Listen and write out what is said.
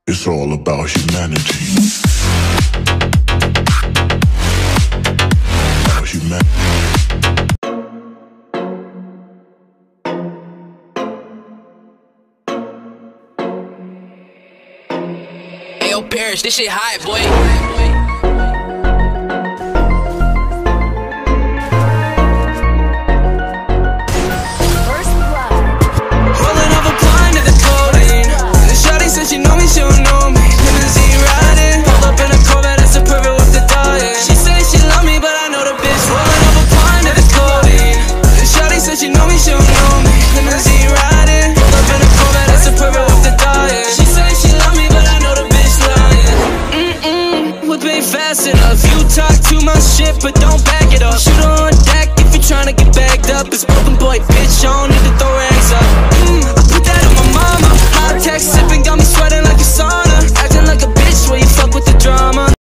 It's all about humanity. About humanity. Ayo, Parrish, this shit hot, boy. She know me, she don't know me. Limousine riding, pull up in a Corvette, that's a perfect with the dying. She say she love me, but I know the bitch rolling up a pint of this codeine. Shawty said she know me, she don't know me. Limousine riding, pull up in a Corvette, that's a perfect with the dying. She say she love me, but I know the bitch lying. Whip ain't fast enough. You talk too much shit, but don't back it up. Shoot her on deck if you tryna get bagged up. It's open boy, bitch on.